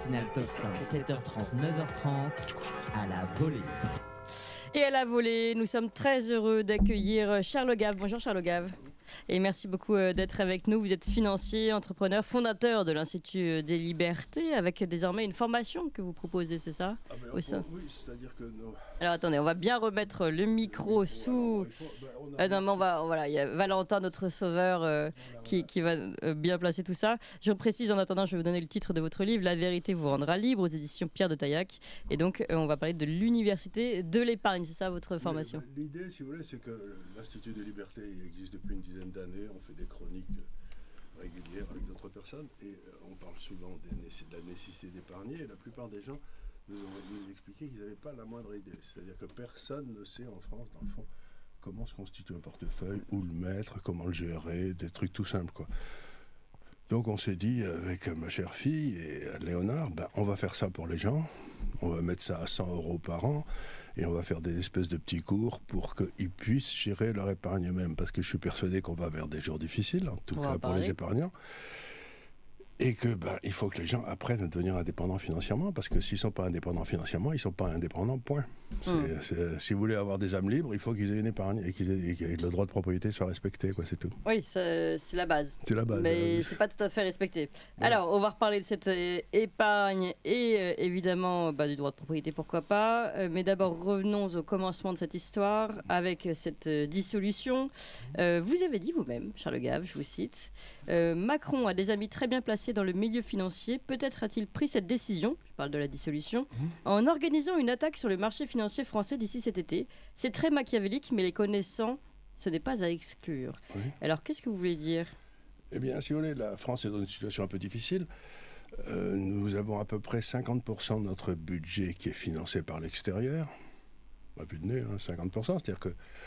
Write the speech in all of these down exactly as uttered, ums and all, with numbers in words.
matinale Top cinq, sept heures trente, neuf heures trente, à la volée. Et à la volée, nous sommes très heureux d'accueillir Charles Gave. Bonjour Charles Gave. Et merci beaucoup d'être avec nous. Vous êtes financier, entrepreneur, fondateur de l'Institut des Libertés, avec désormais une formation que vous proposez, c'est ça? Ah ben, Au sein... Oui, c'est-à-dire que... Non. Alors attendez, on va bien remettre le micro oui, sous... Faut, ben, on a... euh, non, mais on va, voilà, il y a Valentin, notre sauveur, euh, voilà, qui, voilà. qui va euh, bien placer tout ça. Je précise, en attendant, je vais vous donner le titre de votre livre, La vérité vous rendra libre, aux éditions Pierre de Taillac. Et donc, euh, on va parler de l'université de l'épargne, c'est ça votre formation? L'idée, si vous voulez, c'est que l'Institut des Libertés existe depuis une dizaine d'années. On fait des chroniques régulières avec d'autres personnes et euh, on parle souvent des nécess- de la nécessité d'épargner. Et la plupart des gens nous ont nous expliqué qu'ils n'avaient pas la moindre idée. C'est-à-dire que personne ne sait en France, dans le fond, comment se constitue un portefeuille, où le mettre, comment le gérer, des trucs tout simples, quoi. Donc on s'est dit avec ma chère fille et Léonard, ben, on va faire ça pour les gens, on va mettre ça à cent euros par an et on va faire des espèces de petits cours pour qu'ils puissent gérer leur épargne eux-mêmes, parce que je suis persuadé qu'on va vers des jours difficiles, en tout on cas pour les épargnants. Et que ben, il faut que les gens apprennent à devenir indépendants financièrement, parce que s'ils ne sont pas indépendants financièrement, ils ne sont pas indépendants, point. C'est, mmh. c'est, si vous voulez avoir des âmes libres, il faut qu'ils aient une épargne et, qu'ils aient, et que le droit de propriété soit respecté, quoi, c'est tout. Oui, c'est, c'est la base. C'est la base. Mais euh, c'est pas tout à fait respecté. Voilà. Alors, on va reparler de cette euh, épargne et euh, évidemment bah, du droit de propriété, pourquoi pas. Euh, mais d'abord, revenons au commencement de cette histoire avec cette euh, dissolution. Euh, vous avez dit vous-même, Charles Gave, je vous cite, euh, Macron a des amis très bien placés dans le milieu financier. Peut-être a-t-il pris cette décision, je parle de la dissolution, mmh. en organisant une attaque sur le marché financier français d'ici cet été. C'est très machiavélique, mais les connaissants, ce n'est pas à exclure. Oui. Alors, qu'est-ce que vous voulez dire? Eh bien, si vous voulez, la France est dans une situation un peu difficile. Euh, nous avons à peu près cinquante pour cent de notre budget qui est financé par l'extérieur. À vue de nez, hein, cinquante pour cent, c'est-à-dire que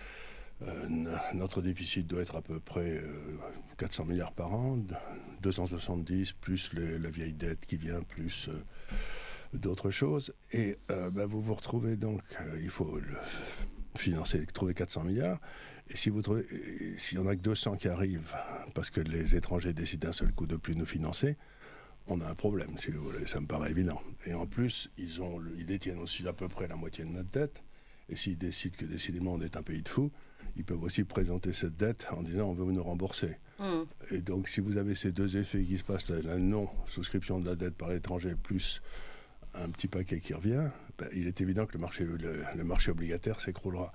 Euh, notre déficit doit être à peu près euh, quatre cents milliards par an, deux cent soixante-dix, plus les, la vieille dette qui vient, plus euh, d'autres choses. Et euh, bah, vous vous retrouvez donc, euh, il faut le financer, trouver quatre cents milliards. Et si vous trouvez, s'il n'y en a que deux cents qui arrivent, parce que les étrangers décident d'un seul coup de ne plus nous financer, on a un problème, si vous voulez, ça me paraît évident. Et en plus, ils, ont, ils détiennent aussi à peu près la moitié de notre dette. Et s'ils décident que décidément on est un pays de fous, ils peuvent aussi présenter cette dette en disant on veut nous rembourser. Mmh. Et donc si vous avez ces deux effets qui se passent, la, la non-souscription de la dette par l'étranger plus un petit paquet qui revient, ben, il est évident que le marché, le, le marché obligataire s'écroulera.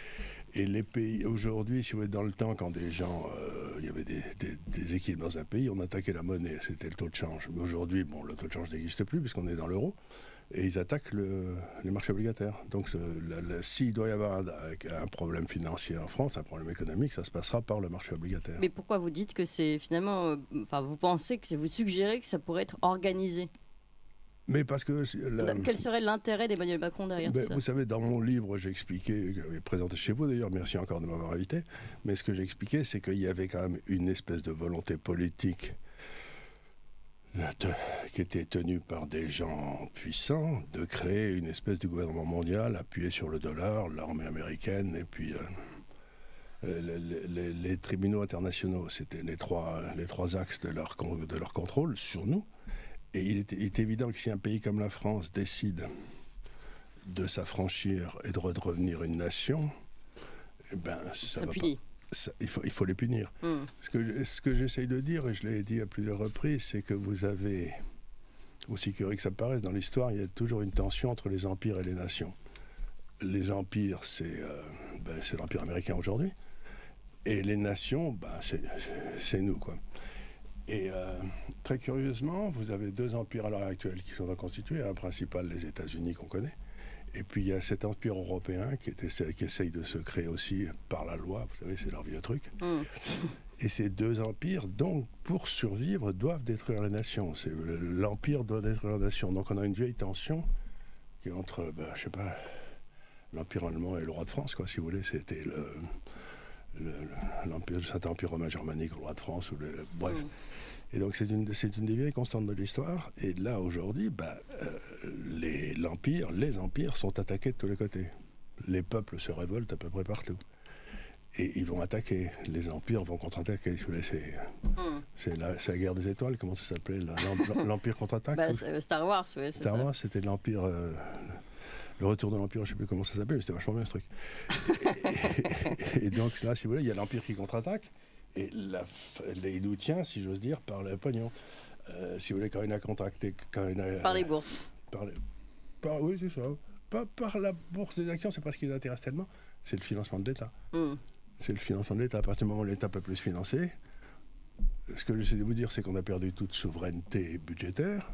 Et les pays, aujourd'hui, si vous êtes dans le temps, quand des gens, euh, il y avait des, des, des équilibres dans un pays, on attaquait la monnaie, c'était le taux de change. Mais aujourd'hui, bon, le taux de change n'existe plus puisqu'on est dans l'euro. Et ils attaquent le, les marchés obligataires. Donc, le, le, s'il doit y avoir un, un problème financier en France, un problème économique, ça se passera par le marché obligataire. Mais pourquoi vous dites que c'est finalement... Enfin, euh, vous pensez que c'est... Vous suggérez que ça pourrait être organisé? Mais parce que... La, Quel serait l'intérêt d'Emmanuel Macron derrière ben, tout ça? Vous savez, dans mon livre, j'ai expliqué, j'avais présenté chez vous d'ailleurs, merci encore de m'avoir invité, mais ce que j'ai expliqué, c'est qu'il y avait quand même une espèce de volonté politique De, qui était tenu par des gens puissants, de créer une espèce de gouvernement mondial appuyé sur le dollar, l'armée américaine et puis euh, les, les, les tribunaux internationaux. C'était les trois, les trois axes de leur, de leur contrôle sur nous. Et il est, il est évident que si un pays comme la France décide de s'affranchir et de redevenir une nation, eh ben, ça va pas. Ça, il, faut, il faut les punir. Mm. Ce que, ce que j'essaye de dire, et je l'ai dit à plusieurs reprises, c'est que vous avez, aussi curieux que ça paraisse, dans l'histoire, il y a toujours une tension entre les empires et les nations. Les empires, c'est, euh, ben, c'est l'empire américain aujourd'hui, et les nations, ben, c'est, c'est nous, quoi. Et euh, très curieusement, vous avez deux empires à l'heure actuelle qui sont constitués, un principal, les États-Unis qu'on connaît, et puis il y a cet empire européen qui, était, qui essaye de se créer aussi par la loi, vous savez, c'est leur vieux truc. Mm. Et ces deux empires, donc, pour survivre, doivent détruire la nation. C'est, l'empire doit détruire la nation. Donc on a une vieille tension qui est entre, ben, je sais pas, l'empire allemand et le roi de France, quoi, si vous voulez. C'était le, le, l'empire, le Saint-Empire romain germanique, le roi de France, ou le, bref. Mm. Et donc c'est une, c'est une des vieilles constantes de l'histoire. Et là, aujourd'hui, bah, euh, les, l'empire, les empires sont attaqués de tous les côtés. Les peuples se révoltent à peu près partout. Et ils vont attaquer. Les empires vont contre-attaquer. C'est, mmh. C'est la, c'est la guerre des étoiles, comment ça s'appelait là, l'Empire contre-attaque. Bah, Star Wars, oui, c'est Star ça. Wars, c'était l'Empire... Euh, le retour de l'Empire, je ne sais plus comment ça s'appelait, mais c'était vachement bien ce truc. et, et, et donc là, si vous voulez, il y a l'Empire qui contre-attaque, et la, il nous tient, si j'ose dire, par le pognon. Euh, si vous voulez, quand il a contracté... Quand il a, par les bourses. Par les, par, oui, c'est ça. Pas par la bourse des actions, c'est pas ce qui nous intéresse tellement, c'est le financement de l'État. Mm. C'est le financement de l'État. À partir du moment où l'État peut plus se financer, ce que j'essaie de vous dire, c'est qu'on a perdu toute souveraineté budgétaire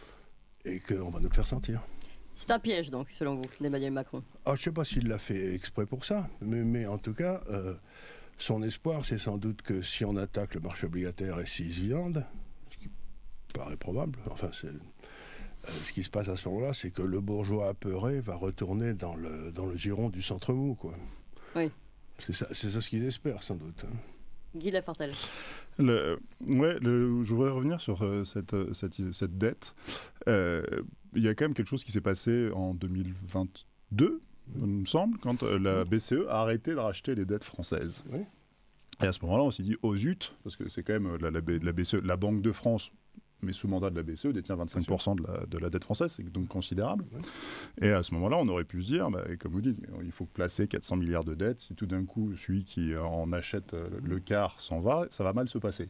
et qu'on va nous le faire sentir. C'est un piège, donc, selon vous, d'Emmanuel Macron. Ah, je ne sais pas s'il l'a fait exprès pour ça, mais, mais en tout cas, euh, son espoir, c'est sans doute que si on attaque le marché obligataire et s'il se viande, ce qui paraît probable, enfin, c'est, euh, ce qui se passe à ce moment-là, c'est que le bourgeois apeuré va retourner dans le, dans le giron du centre mou, quoi. Oui. C'est ça, c'est ça ce qu'ils espèrent, sans doute. Hein. Guy Lafortelle. Le, ouais, le, je voudrais revenir sur euh, cette, cette, cette dette. Euh, il y a quand même quelque chose qui s'est passé en deux mille vingt-deux, il me semble, quand euh, la B C E a arrêté de racheter les dettes françaises. Oui. Et à ce moment-là, on s'est dit, oh zut, parce que c'est quand même la, la, la B C E, la Banque de France, mais sous mandat de la B C E, détient vingt-cinq pour cent de la, de la dette française, c'est donc considérable. Oui. Et à ce moment-là, on aurait pu se dire, bah, comme vous dites, il faut placer quatre cents milliards de dettes. Si tout d'un coup, celui qui en achète le quart s'en va, ça va mal se passer.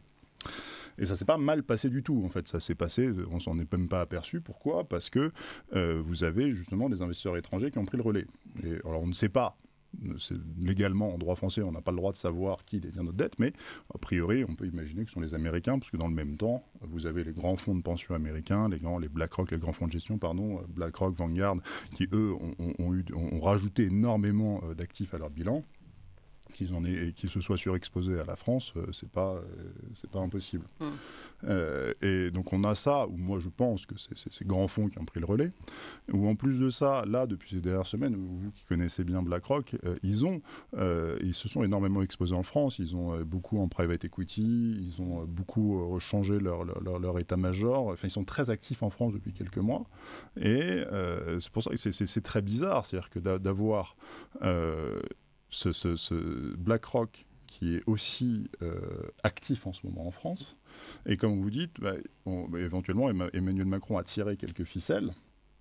Et ça ne s'est pas mal passé du tout, en fait. Ça s'est passé, on ne s'en est même pas aperçu. Pourquoi ? Parce que euh, vous avez justement des investisseurs étrangers qui ont pris le relais. Et, alors, on ne sait pas. C'est, légalement, en droit français, on n'a pas le droit de savoir qui détient notre dette, mais a priori, on peut imaginer que ce sont les Américains, parce que dans le même temps, vous avez les grands fonds de pension américains, les, grands, les BlackRock, les grands fonds de gestion, pardon, BlackRock, Vanguard, qui eux ont, ont, ont, eu, ont rajouté énormément d'actifs à leur bilan. Qu'ils en aient, et qu'ils se soient surexposés à la France, euh, c'est pas, euh, c'est pas impossible. Mmh. Euh, et donc on a ça, où moi je pense que c'est, c'est ces grands fonds qui ont pris le relais, où en plus de ça, là, depuis ces dernières semaines, vous qui connaissez bien BlackRock, euh, ils, ont, euh, ils se sont énormément exposés en France, ils ont euh, beaucoup en private equity, ils ont euh, beaucoup euh, changé leur, leur, leur état-major, enfin ils sont très actifs en France depuis quelques mois, et euh, c'est pour ça que c'est, c'est, c'est très bizarre, c'est-à-dire que d'a, d'avoir... Euh, Ce, ce, ce BlackRock qui est aussi euh, actif en ce moment en France. Et comme vous dites, bah, on, bah, éventuellement, Emmanuel Macron a tiré quelques ficelles.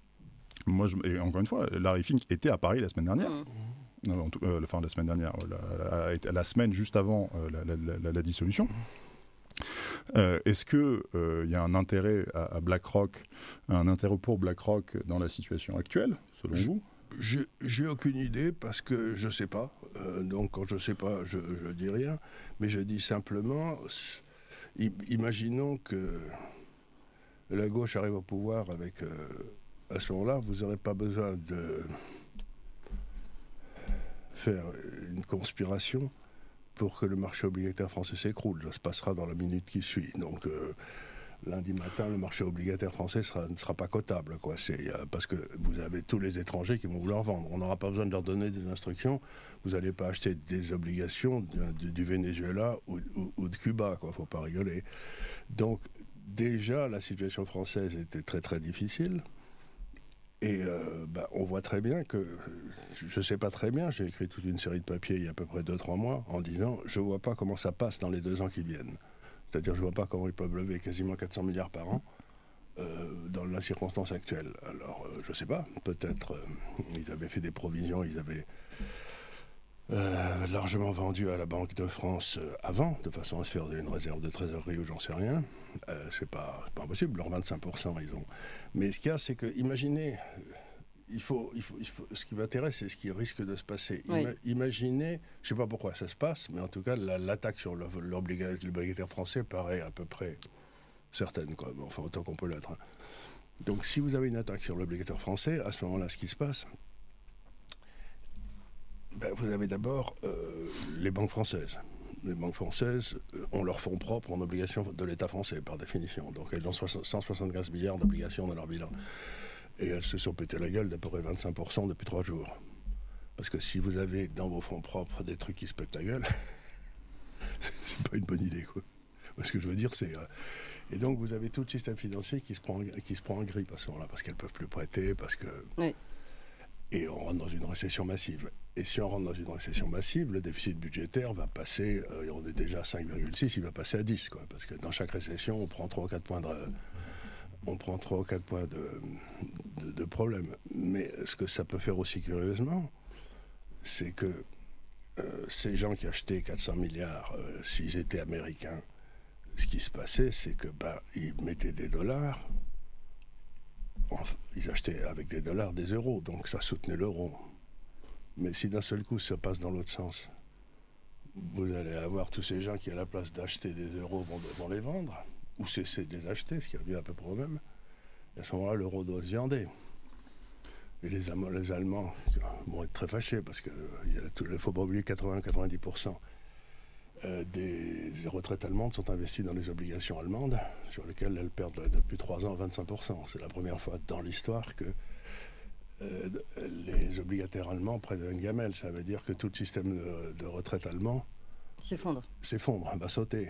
Moi, je, et encore une fois, Larry Fink était à Paris la semaine dernière. Mmh. Euh, tout, euh, enfin, la semaine dernière, la, la, la semaine juste avant euh, la, la, la, la dissolution. Euh, est-ce qu'il euh, y a un intérêt à, à BlackRock, un intérêt pour BlackRock dans la situation actuelle, selon je... vous ? Je, j'ai aucune idée parce que je ne sais pas. Euh, donc quand je ne sais pas, je ne dis rien. Mais je dis simplement, imaginons que la gauche arrive au pouvoir avec... Euh, à ce moment-là, vous n'aurez pas besoin de faire une conspiration pour que le marché obligataire français s'écroule. Ça se passera dans la minute qui suit. Donc... Euh, lundi matin, le marché obligataire français sera, ne sera pas cotable, quoi. C'est, euh, parce que vous avez tous les étrangers qui vont vouloir vendre. On n'aura pas besoin de leur donner des instructions. Vous n'allez pas acheter des obligations de, de, du Venezuela ou, ou, ou de Cuba, quoi. Faut pas rigoler. Donc, déjà, la situation française était très, très difficile. Et euh, bah, on voit très bien que, je ne sais pas très bien, j'ai écrit toute une série de papiers il y a à peu près deux trois mois en disant, je ne vois pas comment ça passe dans les deux ans qui viennent. C'est-à-dire, je ne vois pas comment ils peuvent lever quasiment quatre cents milliards par an euh, dans la circonstance actuelle. Alors, euh, je ne sais pas, peut-être euh, ils avaient fait des provisions, ils avaient euh, largement vendu à la Banque de France euh, avant, de façon à se faire une réserve de trésorerie ou j'en sais rien. Euh, c'est pas, c'est pas impossible, leurs vingt-cinq pour cent, ils ont. Mais ce qu'il y a, c'est que, imaginez... Il faut, il, faut, il faut, ce qui m'intéresse, c'est ce qui risque de se passer. Ima, oui. Imaginez, je ne sais pas pourquoi ça se passe, mais en tout cas, la, l'attaque sur l'obligataire français paraît à peu près certaine, quoi. Enfin, autant qu'on peut l'être. Hein. Donc, si vous avez une attaque sur l'obligataire français, à ce moment-là, ce qui se passe, ben, vous avez d'abord euh, les banques françaises. Les banques françaises ont leurs fonds propres en obligations de l'État français, par définition. Donc, elles ont cent soixante-quinze milliards d'obligations dans leur bilan. Et elles se sont pété la gueule d'à peu près vingt-cinq pour cent depuis trois jours. Parce que si vous avez dans vos fonds propres des trucs qui se pètent la gueule, c'est pas une bonne idée, quoi. Ce que je veux dire, c'est... Euh... Et donc, vous avez tout le système financier qui se prend, qui se prend en grippe à ce moment-là, parce qu'elles ne peuvent plus prêter, parce que... Oui. Et on rentre dans une récession massive. Et si on rentre dans une récession massive, le déficit budgétaire va passer, euh, on est déjà à cinq virgule six, il va passer à dix, quoi, parce que dans chaque récession, on prend trois ou quatre points de, on prend trois ou quatre points de, de, de problème. Mais ce que ça peut faire aussi curieusement, c'est que euh, ces gens qui achetaient quatre cents milliards, euh, s'ils étaient américains, ce qui se passait, c'est que bah, ils mettaient des dollars, enfin, ils achetaient avec des dollars des euros, donc ça soutenait l'euro. Mais si d'un seul coup ça passe dans l'autre sens, vous allez avoir tous ces gens qui, à la place d'acheter des euros, vont, vont les vendre, ou cesser de les acheter, ce qui revient à peu près au même. Et à ce moment-là, l'euro doit se viander. Et les, Am- les Allemands vont être très fâchés, parce qu'il ne faut pas oublier que quatre-vingts à quatre-vingt-dix pour cent euh, des, des retraites allemandes sont investies dans les obligations allemandes, sur lesquelles elles perdent depuis trois ans vingt-cinq pour cent. C'est la première fois dans l'histoire que Euh, les obligataires allemands prennent une gamelle. Ça veut dire que tout le système de, de retraite allemand s'effondre. S'effondre, va sauter.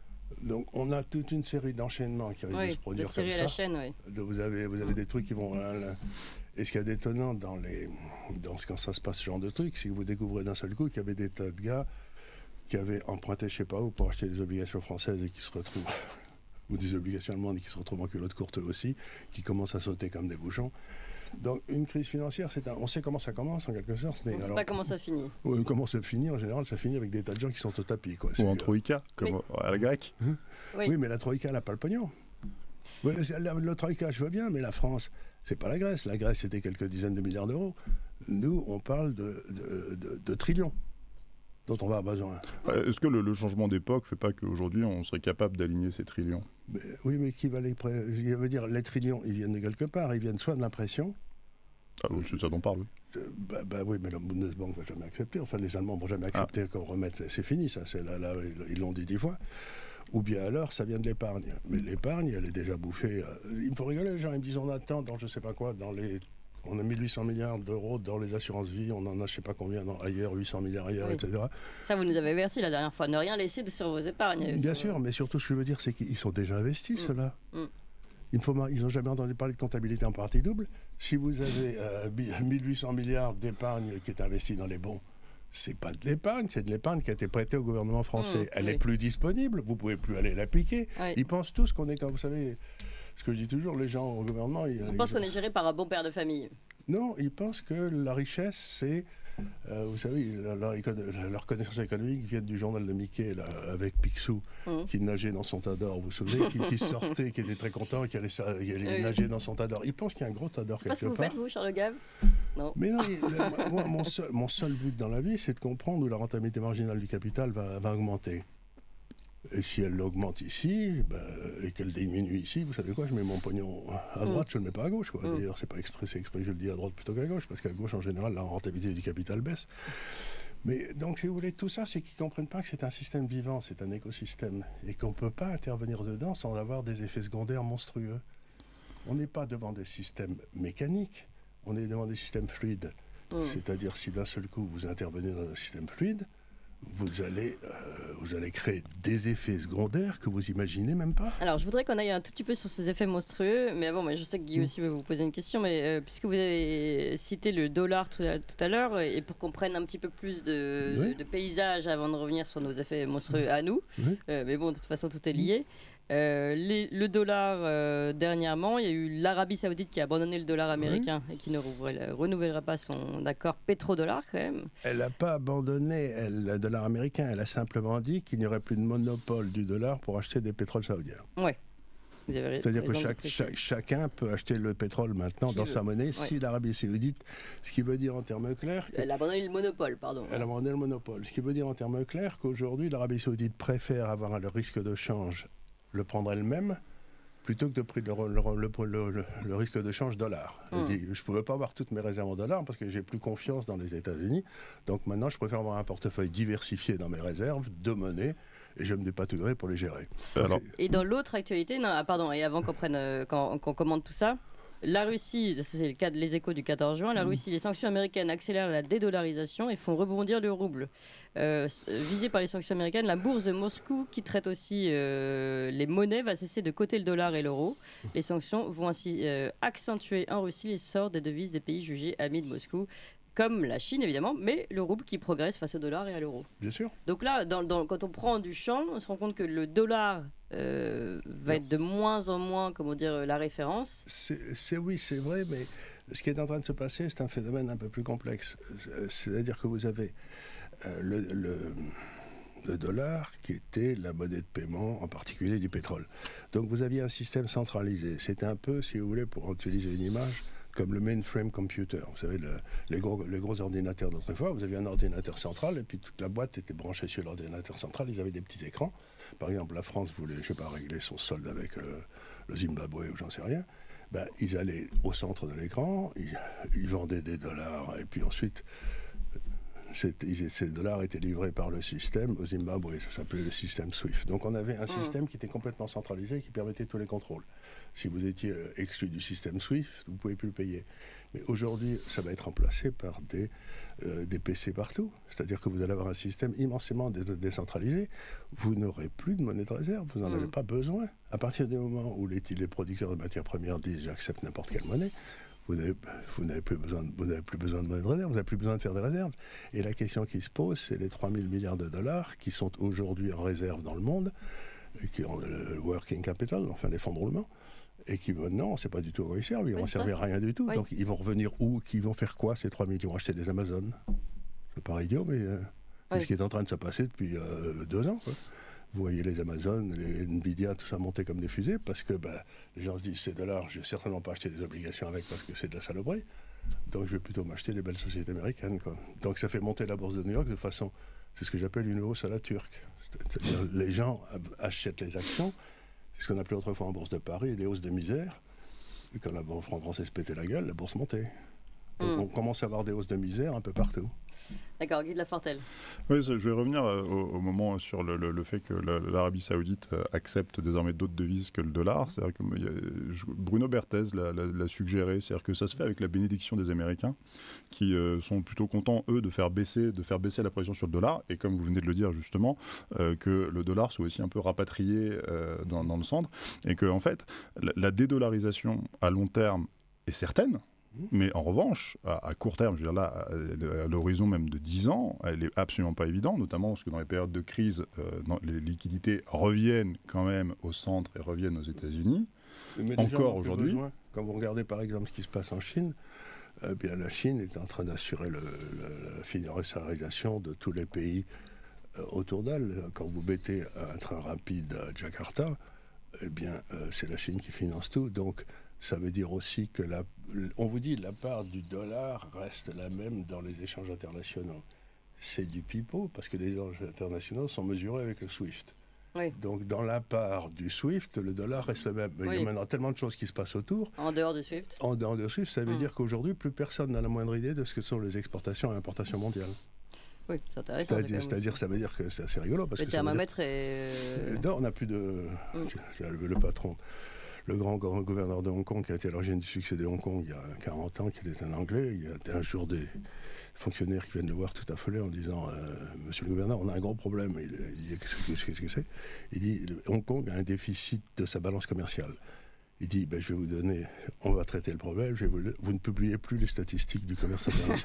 Donc on a toute une série d'enchaînements qui risquent Oui, de se produire de série comme à la ça. chaîne, oui. De, vous avez, vous avez des trucs qui vont... Là, là. Et ce qu'il y a d'étonnant dans, les, dans ce, quand ça se passe, ce genre de trucs, c'est que vous découvrez d'un seul coup qu'il y avait des tas de gars qui avaient emprunté je sais pas où pour acheter des obligations françaises et qui se retrouvent... ou des obligations allemandes et qui se retrouvent en culotte courte aussi, qui commencent à sauter comme des bouchons. Donc une crise financière, c'est un... on sait comment ça commence en quelque sorte, mais On ne sait alors, pas comment ça finit. euh, comment ça finit en général, ça finit avec des tas de gens qui sont au tapis, quoi. Ou C'est, en euh, troïka, comme Mais- à la grecque. Oui. Oui, mais la troïka, elle n'a pas le pognon. Ouais, c'est- la- le troïka, je veux bien, mais la France, c'est pas la Grèce. La Grèce, c'était quelques dizaines de milliards d'euros. Nous, on parle de, de, de- de trillions dont on va avoir besoin. Euh, Est-ce que le, le changement d'époque fait pas qu'aujourd'hui on serait capable d'aligner ces trillions? Mais, oui, mais qui va les pré... Je veux dire, les trillions, ils viennent de quelque part. Ils viennent soit de l'impression. Ah, oui, c'est ça dont on parle. Oui. Euh, bah, bah oui, mais la Bundesbank va jamais accepter. Enfin, les Allemands vont jamais accepter Ah. qu'on remette. C'est fini, ça. C'est là, là, ils l'ont dit dix fois. Ou bien alors, ça vient de l'épargne. Mais l'épargne, elle est déjà bouffée. euh, Il me faut rigoler, les gens. Ils me disent, on attend dans je sais pas quoi, dans les. On a mille huit cents milliards d'euros dans les assurances vie. On en a je sais pas combien dans, ailleurs, huit cents milliards ailleurs, Oui. et cetera. Ça, vous nous avez averti la dernière fois. Ne rien laisser de- sur vos épargnes. Bien Sur- sûr, mais surtout, ce que je veux dire, c'est qu'ils sont déjà investis, Mm. ceux-là. Mm. Il me faut, mar- ils n'ont jamais entendu parler de comptabilité en partie double. Si vous avez euh, bi- mille huit cents milliards d'épargne qui est investie dans les bons, c'est pas de l'épargne, c'est de l'épargne qui a été prêtée au gouvernement français. Mm, Elle oui. est plus disponible, vous pouvez plus aller l'appliquer. Oui. Ils pensent tous qu'on est, comme vous savez, ce que je dis toujours, les gens au gouvernement... Ils, On ils- pense qu'on est géré par un bon père de famille. Non, ils pensent que la richesse, c'est... euh, vous savez, leur, leur éco- leur connaissance économique vient du journal de Mickey, là, avec Picsou, Mm. qui nageait dans son tas d'or, vous vous souvenez, qui, qui sortait, qui était très content, qui allait, sa- qui allait Oui. nager dans son tas d'or. Ils pensent qu'il y a un gros tas d'or C'est pas ce que quelque vous part. faites, vous, Charles Gave? Non. Mais non, il- le- moi, mon, seul, mon seul but dans la vie, c'est de comprendre où la rentabilité marginale du capital va, va augmenter. Et si elle augmente ici, ben, et qu'elle diminue ici, vous savez quoi, je mets mon pognon à droite, Mm. je ne le mets pas à gauche. Quoi. Mm. D'ailleurs, c'est pas exprès, c'est exprès que je le dis à droite plutôt qu'à gauche, parce qu'à gauche, en général, la rentabilité du capital baisse. Mais donc, si vous voulez, tout ça, c'est qu'ils ne comprennent pas que c'est un système vivant, c'est un écosystème, et qu'on ne peut pas intervenir dedans sans avoir des effets secondaires monstrueux. On n'est pas devant des systèmes mécaniques, on est devant des systèmes fluides. Mm. C'est-à-dire, si d'un seul coup, vous intervenez dans un système fluide, vous allez, euh, vous allez créer des effets secondaires que vous imaginez même pas. Alors, je voudrais qu'on aille un tout petit peu sur ces effets monstrueux, mais avant, moi, je sais que Guy Mm. aussi veut vous poser une question, mais euh, puisque vous avez cité le dollar tout à, tout à l'heure, et pour qu'on prenne un petit peu plus de, Oui. de paysage avant de revenir sur nos effets monstrueux à nous, Oui. euh, mais bon, de toute façon, tout est lié. Euh, les- le dollar, euh, dernièrement, il y a eu l'Arabie Saoudite qui a abandonné le dollar américain et qui ne renouvellera, renouvellera pas son accord pétrodollar, quand même. Elle n'a pas abandonné elle, le dollar américain, elle a simplement dit qu'il n'y aurait plus de monopole du dollar pour acheter des pétroles saoudiens. Ouais. Vous avez C'est-à-dire que raison de chaque, préciser. chaque- chacun peut acheter le pétrole maintenant Qui dans veut. sa monnaie si l'Arabie Saoudite, ce qui veut dire en termes clairs, que- Elle a abandonné le monopole, pardon. elle a abandonné le monopole. Ce qui veut dire en termes clairs qu'aujourd'hui, l'Arabie Saoudite préfère avoir le risque de change, le prendre elle-même, plutôt que de prendre le, le, le, le- le risque de change dollar. Elle Mm. dit, je ne pouvais pas avoir toutes mes réserves en dollars parce que j'ai plus confiance dans les États-Unis. Donc maintenant, je préfère avoir un portefeuille diversifié dans mes réserves de monnaie et je me dépatouillerai pour les gérer. Alors, Et dans l'autre actualité, non, ah, pardon, et avant qu'on prenne, euh, qu'on, qu'on commente tout ça, la Russie, ça, c'est le cas de les échos du quatorze juin, la Russie, les sanctions américaines accélèrent la dédollarisation et font rebondir le rouble. Euh, s- visée par les sanctions américaines, la bourse de Moscou, qui traite aussi euh, les monnaies, va cesser de coter le dollar et l'euro. Les sanctions vont ainsi euh, accentuer en Russie l'essor des devises des pays jugés amis de Moscou, comme la Chine évidemment, mais le rouble qui progresse face au dollar et à l'euro. Bien sûr. Donc là, dans, dans, quand on prend du champ, on se rend compte que le dollar euh, va non. être de moins en moins, comment dire, la référence. C'est, c'est oui, c'est vrai, mais ce qui est en train de se passer, c'est un phénomène un peu plus complexe. C'est-à-dire que vous avez euh, le, le, le dollar qui était la monnaie de paiement, en particulier du pétrole. Donc vous aviez un système centralisé. C'était un peu, si vous voulez, pour utiliser une image, comme le mainframe computer. Vous savez, le, les, gros, les gros ordinateurs d'autrefois, vous aviez un ordinateur central et puis toute la boîte était branchée sur l'ordinateur central. Ils avaient des petits écrans. Par exemple, la France voulait, je ne sais pas, régler son solde avec euh, le Zimbabwe ou j'en sais rien. Ben, ils allaient au centre de l'écran, ils, ils vendaient des dollars et puis ensuite, ces dollars étaient livrés par le système au Zimbabwe. Ça s'appelait le système SWIFT. Donc on avait un mmh. système qui était complètement centralisé, qui permettait tous les contrôles. Si vous étiez exclu du système SWIFT, vous ne pouvez plus le payer. Mais aujourd'hui, ça va être remplacé par des, euh, des P C partout. C'est-à-dire que vous allez avoir un système immensément dé- décentralisé. Vous n'aurez plus de monnaie de réserve. Vous n'en mmh. avez pas besoin. À partir du moment où les, les producteurs de matières premières disent « j'accepte n'importe quelle monnaie », Vous n'avez, vous, n'avez plus besoin de, vous n'avez plus besoin de monnaie de réserve, vous n'avez plus besoin de faire des réserves. Et la question qui se pose, c'est les trois mille milliards de dollars qui sont aujourd'hui en réserve dans le monde, qui ont le working capital, enfin les fonds de roulement, et qui maintenant, on ne sait pas du tout à quoi ils servent, ils ne vont servir à rien du tout. Oui. Donc ils vont revenir où? Qui vont faire quoi ces trois millions? Ils vont acheter des Amazones. C'est pas idiot, mais euh, c'est oui. ce qui est en train de se passer depuis euh, deux ans, quoi. Vous voyez les Amazones, les Nvidia, tout ça monter comme des fusées, parce que ben, les gens se disent, ces dollars, je ne vais certainement pas acheter des obligations avec parce que c'est de la saloperie. Donc je vais plutôt m'acheter les belles sociétés américaines, quoi. Donc ça fait monter la bourse de New York de façon, c'est ce que j'appelle une hausse à la turque. C'est-à-dire les gens achètent les actions, c'est ce qu'on appelait autrefois en bourse de Paris, les hausses de misère. Et quand la banque française pétait la gueule, la bourse montait. Donc mmh. on commence à avoir des hausses de misère un peu partout. D'accord, Guy de Lafortelle. Oui, je vais revenir euh, au, au moment sur le, le, le fait que la, l'Arabie Saoudite euh, accepte désormais d'autres devises que le dollar. C'est-à-dire que y a, je, Bruno Berthez l'a, l'a, l'a suggéré, c'est-à-dire que ça se fait avec la bénédiction des Américains, qui euh, sont plutôt contents, eux, de faire baisser, de faire baisser la pression sur le dollar, et comme vous venez de le dire justement, euh, que le dollar soit aussi un peu rapatrié euh, dans, dans le centre, et que en fait, la, la dédollarisation à long terme est certaine. Mais en revanche, à, à court terme, je veux dire là, à, à l'horizon même de dix ans, elle n'est absolument pas évidente, notamment parce que dans les périodes de crise, euh, dans, les liquidités reviennent quand même au centre et reviennent aux États-Unis. Mais encore aujourd'hui. Besoin. Quand vous regardez par exemple ce qui se passe en Chine, euh, bien, la Chine est en train d'assurer le, le, la financiarisation de tous les pays euh, autour d'elle. Quand vous mettez un train rapide à Jakarta, eh bien, euh, c'est la Chine qui finance tout. Donc, ça veut dire aussi que la, on vous dit la part du dollar reste la même dans les échanges internationaux. C'est du pipeau parce que les échanges internationaux sont mesurés avec le SWIFT. Oui. Donc dans la part du SWIFT, le dollar reste le même. Oui. Il y a maintenant tellement de choses qui se passent autour. En dehors du SWIFT. En dehors du SWIFT, ça veut mmh. dire qu'aujourd'hui, plus personne n'a la moindre idée de ce que sont les exportations et importations mondiales. Oui, c'est intéressant. C'est-à-dire, c'est-à-dire, ça veut dire que c'est assez rigolo. Parce le que thermomètre dire... est... Non, on n'a plus de... Mmh. Le, le patron... Le grand, grand gouverneur de Hong Kong qui a été à l'origine du succès de Hong Kong il y a quarante ans, qui était un Anglais, il y a un jour des fonctionnaires qui viennent le voir tout affolés en disant euh, « Monsieur le gouverneur, on a un gros problème. » Il dit « Qu'est-ce que c'est ?» Il dit « Hong Kong a un déficit de sa balance commerciale. » Il dit ben, « Je vais vous donner, on va traiter le problème, je vais vous, vous ne publiez plus les statistiques du commerce international. »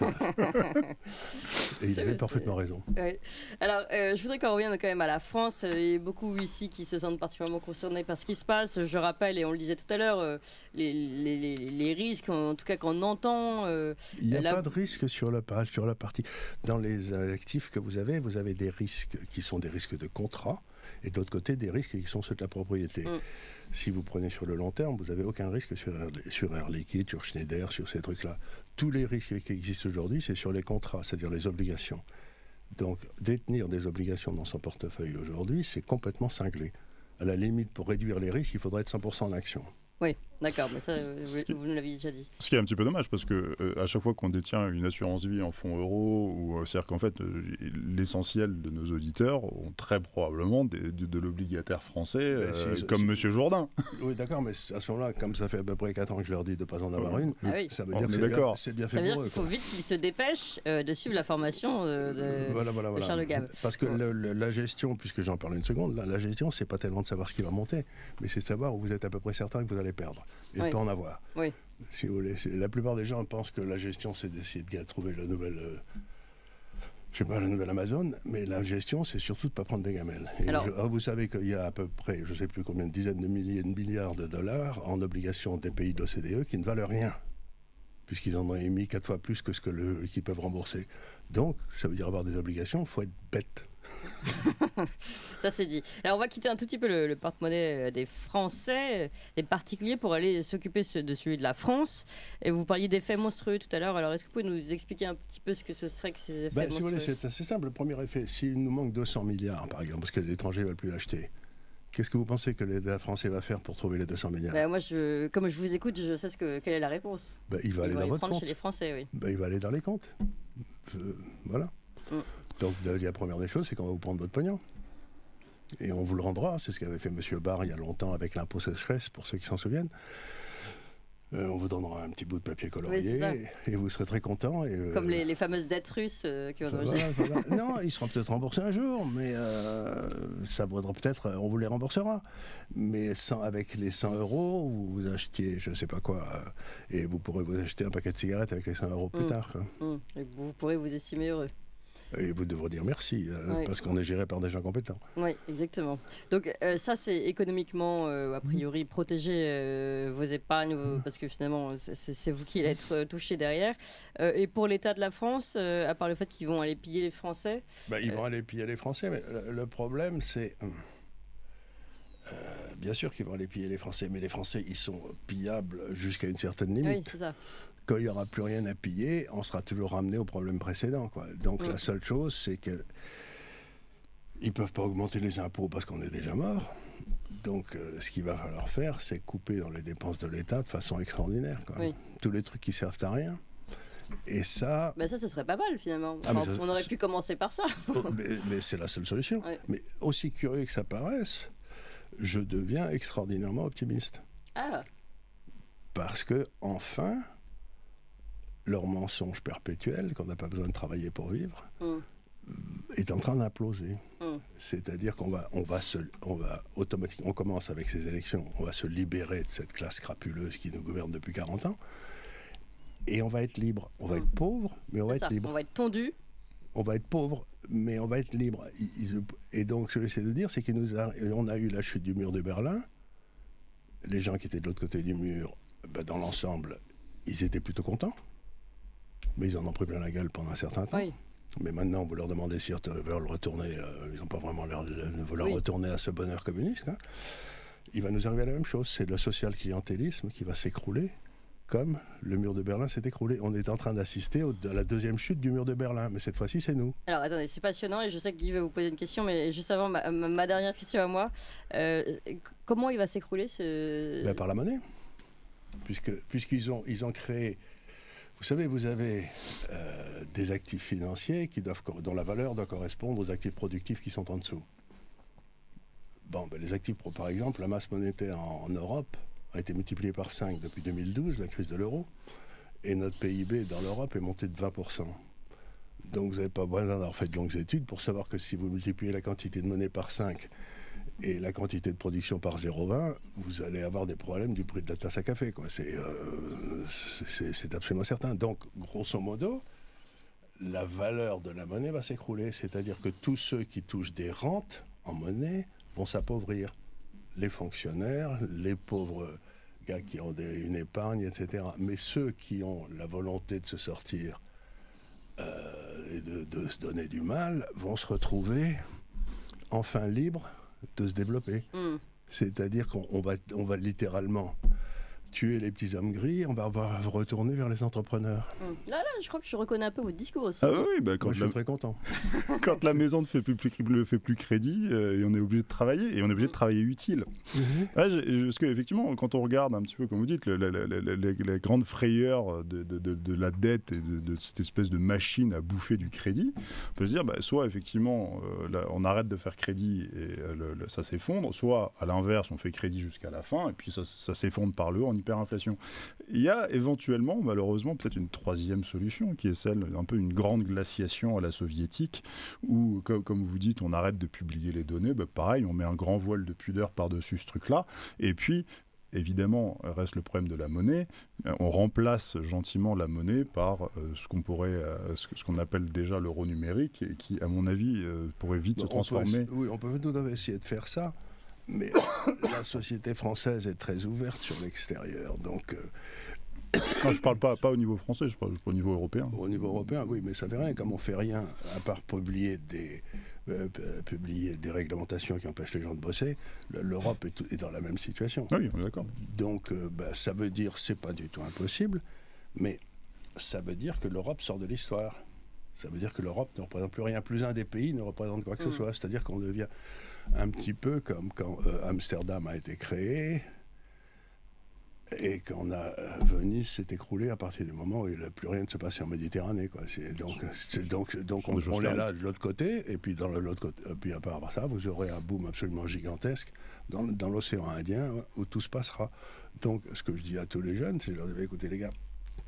Et il c'est, avait parfaitement raison. Ouais. Alors, euh, je voudrais qu'on revienne quand même à la France. Il y a beaucoup ici qui se sentent particulièrement concernés par ce qui se passe. Je rappelle, et on le disait tout à l'heure, euh, les, les, les, les risques, en tout cas qu'on entend. Euh, il n'y a la... pas de risque sur la, sur la partie. Dans les actifs que vous avez, vous avez des risques qui sont des risques de contrat, et de l'autre côté, des risques qui sont ceux de la propriété. Mm. Si vous prenez sur le long terme, vous n'avez aucun risque sur, sur Air Liquide, sur Schneider, sur ces trucs-là. Tous les risques qui existent aujourd'hui, c'est sur les contrats, c'est-à-dire les obligations. Donc, détenir des obligations dans son portefeuille aujourd'hui, c'est complètement cinglé. À la limite, pour réduire les risques, il faudrait être cent pour cent en action. Oui, d'accord, mais ça, vous, vous nous l'aviez déjà dit. Ce qui est un petit peu dommage, parce que euh, à chaque fois qu'on détient une assurance vie en fonds euros, ou, euh, c'est-à-dire qu'en fait, euh, l'essentiel de nos auditeurs ont très probablement des, de, de l'obligataire français, euh, si, comme si, Monsieur Jourdain. Oui, d'accord, mais à ce moment-là, comme ça fait à peu près quatre ans que je leur dis de ne pas en avoir une, ah oui. ça veut oh, dire que c'est bien, c'est bien fait ça veut pour dire eux. qu'il faut vite qu'ils se dépêchent euh, de suivre la formation de, de, voilà, voilà, de voilà. Charles Le Gave. Parce que le, le, la gestion, puisque j'en parle une seconde, là, la gestion, c'est pas tellement de savoir ce qui va monter, mais c'est de savoir où vous êtes à peu près certain que vous allez perdre. et de Oui. ne pas en avoir. Oui. Si vous voulez, la plupart des gens pensent que la gestion, c'est d'essayer de trouver la nouvelle, euh, je sais pas, la nouvelle Amazon, mais la gestion, c'est surtout de ne pas prendre des gamelles. Et Alors, je, vous savez qu'il y a à peu près, je ne sais plus combien de dizaines de milliers de milliards de dollars en obligations des pays de l'O C D E qui ne valent rien, puisqu'ils en ont émis quatre fois plus que ce que le, qu'ils peuvent rembourser. Donc, ça veut dire avoir des obligations, il faut être bête. Ça c'est dit. Alors on va quitter un tout petit peu le, le porte-monnaie des Français, des particuliers, pour aller s'occuper de celui de la France. Et vous parliez d'effets monstrueux tout à l'heure. Alors est-ce que vous pouvez nous expliquer un petit peu ce que ce serait que ces effets Ben, monstrueux? si vous voulez, c'est assez simple. Le premier effet, s'il nous manque deux cents milliards, par exemple, parce que les étrangers ne veulent plus l'acheter, qu'est-ce que vous pensez que l'État français va faire pour trouver les deux cents milliards? Ben, moi, je, comme je vous écoute, je sais ce que, quelle est la réponse. Ben, il va Il aller va dans les votre prendre compte. chez les Français, oui. Ben, il va aller dans les comptes. Euh, voilà. Mm. Donc la première des choses, c'est qu'on va vous prendre votre pognon. Et on vous le rendra. C'est ce qu'avait fait M. Barre il y a longtemps avec l'impôt sécheresse, pour ceux qui s'en souviennent. Euh, on vous donnera un petit bout de papier colorié Oui, et, et vous serez très content. Et, euh, Comme les, les fameuses dettes russes euh, qui ont ça va, ça va. Non, ils seront peut-être remboursés un jour, mais euh, ça vaudra peut-être, on vous les remboursera. Mais sans, avec les cent euros, vous, vous achetiez je ne sais pas quoi, euh, et vous pourrez vous acheter un paquet de cigarettes avec les cent euros plus Mm. tard. Quoi. Mmh. Et vous pourrez vous estimer heureux. Et vous devrez dire merci, euh, Oui. parce qu'on est géré par des gens compétents. Oui, exactement. Donc euh, ça, c'est économiquement, euh, a priori, protéger euh, vos épargnes, vos- parce que finalement, c'est- c'est c'est vous qui allez être euh, touché derrière. Euh, et pour l'État de la France, euh, à part le fait qu'ils vont aller piller les Français, Ben, ils vont aller piller les Français, mais le, le problème, c'est... hum, euh, bien sûr qu'ils vont aller piller les Français, mais les Français, ils sont pillables jusqu'à une certaine limite. oui, c'est ça. Quand il n'y aura plus rien à piller, on sera toujours ramené au problème précédent. Quoi. Donc Mm. la seule chose, c'est que ils ne peuvent pas augmenter les impôts parce qu'on est déjà mort. Donc euh, ce qu'il va falloir faire, c'est couper dans les dépenses de l'État de façon extraordinaire. Quoi. Oui. Tous les trucs qui servent à rien. Et ça, Ben ça, ce serait pas mal finalement. Ah, mais Enfin, ça- on aurait pu commencer par ça. oh, mais, mais c'est la seule solution. Oui. Mais aussi curieux que ça paraisse, je deviens extraordinairement optimiste. Ah, Parce que, enfin, leur mensonge perpétuel, qu'on n'a pas besoin de travailler pour vivre, mm, est en train d'imploser. mm. C'est-à-dire qu'on va, on va, se, on va automatiquement, on commence avec ces élections, on va se libérer de cette classe crapuleuse qui nous gouverne depuis quarante ans, et on va être libre. On va Mm. être pauvre, mais on va C'est être ça. libre. On va être tondu. On va être pauvre, mais on va être libre. Ils- ils- et donc, ce que j'essaie de dire, c'est qu'on a eu la chute du mur de Berlin. Les gens qui étaient de l'autre côté du mur, ben, dans l'ensemble, ils étaient plutôt contents. Mais ils en ont pris plein la gueule pendant un certain temps. Oui. Mais maintenant, vous leur demandez s'ils veulent retourner, euh, ils n'ont pas vraiment l'air de de vouloir Oui. retourner à ce bonheur communiste. Hein. Il va nous arriver la même chose. C'est le social-clientélisme qui va s'écrouler, comme le mur de Berlin s'est écroulé. On est en train d'assister au- à la deuxième chute du mur de Berlin. Mais cette fois-ci, c'est nous. Alors attendez, c'est passionnant et je sais que Guy va vous poser une question, mais juste avant ma, ma- ma dernière question à moi, euh, c- comment il va s'écrouler ce... Ben, par la monnaie. Puisque, puisqu'ils ont, ils ont créé... Vous savez, vous avez euh, des actifs financiers qui doivent, cor- dont la valeur doit correspondre aux actifs productifs qui sont en dessous. Bon, ben, les actifs, pro- par exemple, la masse monétaire en, en Europe a été multipliée par cinq depuis deux mille douze, la crise de l'euro, et notre P I B dans l'Europe est monté de vingt pour cent. Donc vous n'avez pas besoin d'avoir fait de longues études pour savoir que si vous multipliez la quantité de monnaie par cinq et la quantité de production par zéro virgule vingt, vous allez avoir des problèmes du prix de la tasse à café. Quoi. C'est, euh, c'est, c'est absolument certain. Donc, grosso modo, la valeur de la monnaie va s'écrouler. C'est-à-dire que tous ceux qui touchent des rentes en monnaie vont s'appauvrir. Les fonctionnaires, les pauvres gars qui ont des- une épargne, et cetera. Mais ceux qui ont la volonté de se sortir euh, et de, de se donner du mal vont se retrouver enfin libres de se développer. Hmm. C'est-à-dire qu'on on va, on va littéralement tuer les petits hommes gris, on va, va retourner vers les entrepreneurs. Hmm. Là, là, je crois que je reconnais un peu votre discours aussi. Ah oui, bah, quand, Moi, je suis la, très content. quand la maison ne fait plus, plus, ne fait plus crédit, euh, et on est obligé de travailler, et on est obligé de travailler utile. Ouais, j'ai- parce qu'effectivement, quand on regarde un petit peu, comme vous dites, le- la, la- la- la- la grande frayeur de, de- de- de la dette et de, de cette espèce de machine à bouffer du crédit, on peut se dire, bah, soit effectivement, euh, là, on arrête de faire crédit et euh, le- le- ça s'effondre, soit à l'inverse, on fait crédit jusqu'à la fin, et puis ça, ça s'effondre par le haut en hyperinflation. Il y a éventuellement, malheureusement, peut-être une troisième solution, qui est celle un peu une grande glaciation à la soviétique, où, comme, comme vous dites, on arrête de publier les données, bah, pareil, on met un grand voile de pudeur par-dessus ce truc-là, et puis évidemment, reste le problème de la monnaie. On remplace gentiment la monnaie par euh, ce qu'on pourrait, euh, ce, ce qu'on appelle déjà l'euro numérique, et qui, à mon avis, euh, pourrait vite bon, se transformer. On peut, oui, on peut tout à fait essayer de faire ça, mais la société française est très ouverte sur l'extérieur, donc... Euh, non, je ne parle pas, pas au niveau français, je parle au niveau européen. Au niveau européen, oui, mais ça fait rien. Comme on fait rien, à part publier des, euh, publier des réglementations qui empêchent les gens de bosser, l'Europe est, tout, est dans la même situation. Oui, on est d'accord. Donc, euh, bah, ça veut dire, c'est pas du tout impossible, mais ça veut dire que l'Europe sort de l'histoire. Ça veut dire que l'Europe ne représente plus rien. Plus un des pays ne représente quoi que mmh. ce soit. C'est-à-dire qu'on devient un petit peu comme quand euh, Amsterdam a été créé. Et quand on a Venise s'est écroulé à partir du moment où il n'y a plus rien de se passer en Méditerranée, quoi. C'est donc, c'est donc, donc on, on est là de l'autre côté, et puis dans l'autre côté, et puis à part ça, vous aurez un boom absolument gigantesque dans, dans l'océan Indien où tout se passera. Donc, ce que je dis à tous les jeunes, c'est je leur dis, écoutez les gars,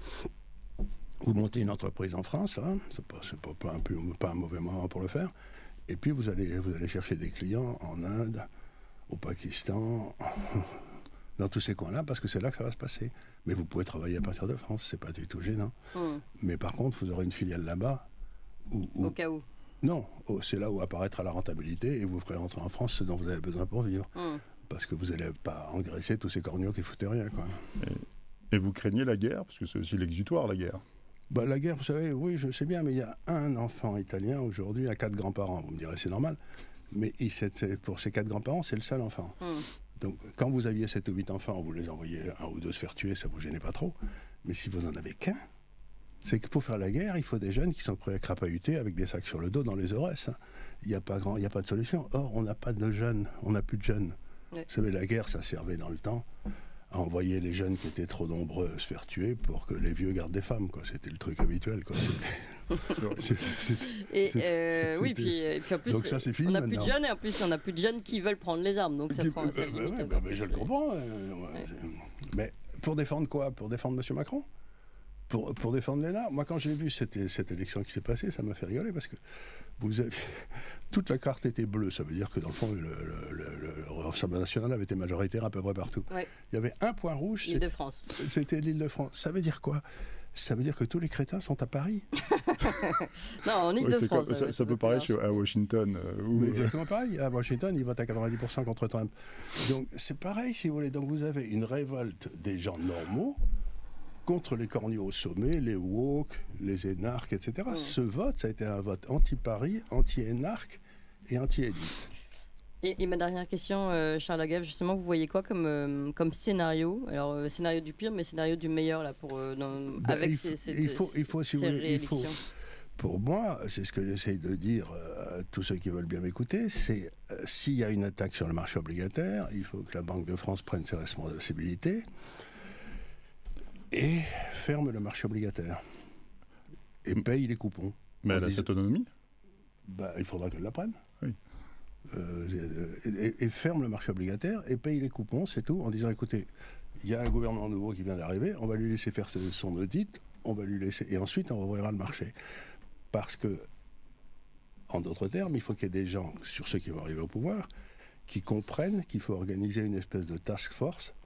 vous montez une entreprise en France, là, c'est pas, c'est pas, pas, un, pas un mauvais moment pour le faire, et puis vous allez, vous allez chercher des clients en Inde, au Pakistan. Dans tous ces coins-là, parce que c'est là que ça va se passer. Mais vous pouvez travailler à partir de France, c'est pas du tout gênant. Mmh. Mais par contre, vous aurez une filiale là-bas. Où, où... Au cas où. Non, oh, c'est là où apparaîtra la rentabilité et vous ferez rentrer en France ce dont vous avez besoin pour vivre. Mmh. Parce que vous n'allez pas engraisser tous ces corneaux qui foutaient rien, quoi. Et, et vous craignez la guerre, parce que c'est aussi l'exutoire, la guerre. Bah, la guerre, vous savez, oui, je sais bien, mais il y a un enfant italien aujourd'hui à quatre grands-parents. Vous me direz, c'est normal. Mais il, c'est, pour ses quatre grands-parents, c'est le seul enfant. Mmh. Donc, quand vous aviez sept ou huit enfants, vous les envoyez un ou deux se faire tuer, ça vous gênait pas trop. Mais si vous en avez qu'un, c'est que pour faire la guerre, il faut des jeunes qui sont prêts à crapahuter avec des sacs sur le dos dans les Aurès. Hein. Il n'y a pas grand, il n'y a pas de solution. Or, on n'a pas de jeunes, on n'a plus de jeunes. Oui. Vous savez, la guerre, ça servait dans le temps à envoyer les jeunes qui étaient trop nombreux se faire tuer pour que les vieux gardent des femmes, quoi. C'était le truc habituel, quoi. C'était... c'était... Et euh, oui, puis, et puis en plus, donc ça, c'est fini, on n'a maintenant. plus de jeunes, et en plus, on n'a plus de jeunes qui veulent prendre les armes, donc ça qui, prend ça bah, limite. Ouais, bah, mais je le comprends. Euh, ouais. Mais pour défendre quoi? Pour défendre M. Macron? Pour, pour défendre l'E N A? Moi, quand j'ai vu cette, cette élection qui s'est passée, ça m'a fait rigoler parce que vous avez... toute la carte était bleue. Ça veut dire que dans le fond, le, le, le, le Rassemblement national avait été majoritaire à peu près partout. Ouais. Il y avait un point rouge. L'Île-de-France. C'était, c'était l'Île-de-France. Ça veut dire quoi? Ça veut dire que tous les crétins sont à Paris. Non, en Île-de-France. Ouais, ça, ça, ça peut paraître à Washington. Euh, où... Exactement pareil. À Washington, ils votent à quatre-vingt-dix pour cent contre Trump. Donc c'est pareil, si vous voulez. Donc vous avez une révolte des gens normaux contre les corneaux au sommet, les woke, les énarques, et cetera. Mmh. Ce vote, ça a été un vote anti-Paris, anti-énarque et anti-élite. Et, et ma dernière question, euh, Charles Agave, justement, vous voyez quoi comme, euh, comme scénario? Alors, euh, scénario du pire, mais scénario du meilleur, là, pour, euh, dans, ben, avec il, ces, ces, il faut, il faut, si ces vous voulez, réélections. Il faut, pour moi, c'est ce que j'essaye de dire euh, à tous ceux qui veulent bien m'écouter, c'est euh, s'il y a une attaque sur le marché obligataire, il faut que la Banque de France prenne ses responsabilités et ferme le marché obligataire et paye les coupons. Mais elle a cette autonomie? Bah, il faudra qu'elle la prenne. Oui. Euh, et, et ferme le marché obligataire et paye les coupons, c'est tout, en disant écoutez, il y a un gouvernement nouveau qui vient d'arriver, on va lui laisser faire son audit, on va lui laisser, et ensuite on rouvrira le marché. Parce que, en d'autres termes, il faut qu'il y ait des gens, sur ceux qui vont arriver au pouvoir, qui comprennent qu'il faut organiser une espèce de task force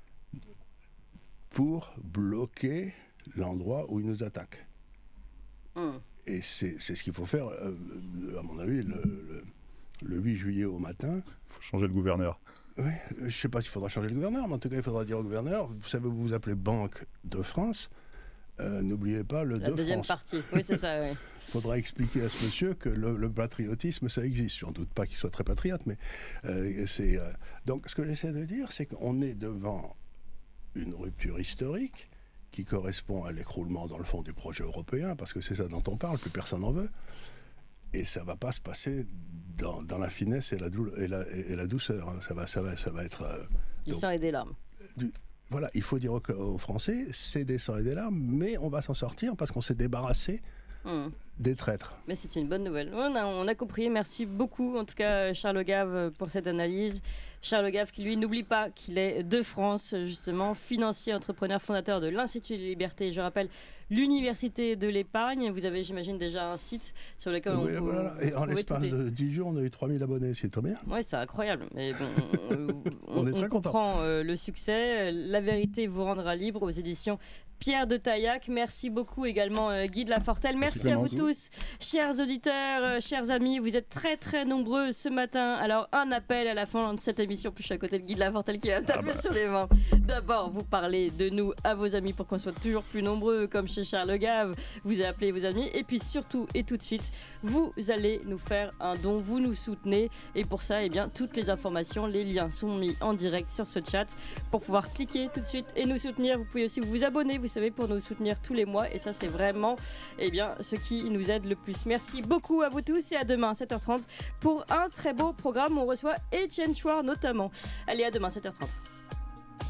pour bloquer l'endroit où ils nous attaquent. Mmh. Et c'est, c'est ce qu'il faut faire, euh, à mon avis, le, le, le huit juillet au matin. Il faut changer le gouverneur. Oui, je ne sais pas s'il faudra changer le gouverneur, mais en tout cas, il faudra dire au gouverneur, vous savez, vous vous appelez Banque de France, euh, n'oubliez pas le La de deuxième France. partie, oui, c'est ça, oui. Il faudra expliquer à ce monsieur que le, le patriotisme, ça existe. Je n'en doute pas qu'il soit très patriote, mais euh, c'est... Euh... Donc, ce que j'essaie de dire, c'est qu'on est devant une rupture historique qui correspond à l'écroulement, dans le fond, du projet européen, parce que c'est ça dont on parle, plus personne n'en veut. Et ça ne va pas se passer dans, dans la finesse et la, dou- et la, et la douceur. Hein. Ça, va, ça, va, ça va être... Euh, du sang et des larmes. Du, voilà, il faut dire aux, aux Français, c'est des sangs et des larmes, mais on va s'en sortir parce qu'on s'est débarrassé mmh. des traîtres. Mais c'est une bonne nouvelle. On a, on a compris. Merci beaucoup, en tout cas, Charles Gave, pour cette analyse. Charles Gave qui lui n'oublie pas qu'il est de France, justement, financier, entrepreneur, fondateur de l'Institut des Libertés. Je rappelle, l'Université de l'Épargne. Vous avez, j'imagine, déjà un site sur lequel oui, on peut voilà. Et en l'espace les... de dix jours, on a eu trois mille abonnés, c'est très bien. Oui, c'est incroyable. Mais bon, on, on est très content. On comprend euh, le succès. La vérité vous rendra libre aux éditions Pierre de Taillac. Merci beaucoup également euh, Guy de Lafortelle. Merci, Merci à vous tous, chers auditeurs, euh, chers amis. Vous êtes très très nombreux ce matin. Alors un appel à la fin de cette émission. Puis je suis à côté de Guy de Lafortelle qui va me taper ah bah. sur les mains. D'abord, vous parlez de nous à vos amis pour qu'on soit toujours plus nombreux, comme chez Charles Gave. Vous appelez vos amis. Et puis surtout et tout de suite, vous allez nous faire un don. Vous nous soutenez. Et pour ça, eh bien, toutes les informations, les liens sont mis en direct sur ce chat pour pouvoir cliquer tout de suite et nous soutenir. Vous pouvez aussi vous abonner. Vous savez, pour nous soutenir tous les mois, et ça c'est vraiment eh bien, ce qui nous aide le plus. Merci beaucoup à vous tous et à demain sept heures trente pour un très beau programme. On reçoit Étienne Chouard notamment. Allez, à demain sept heures trente.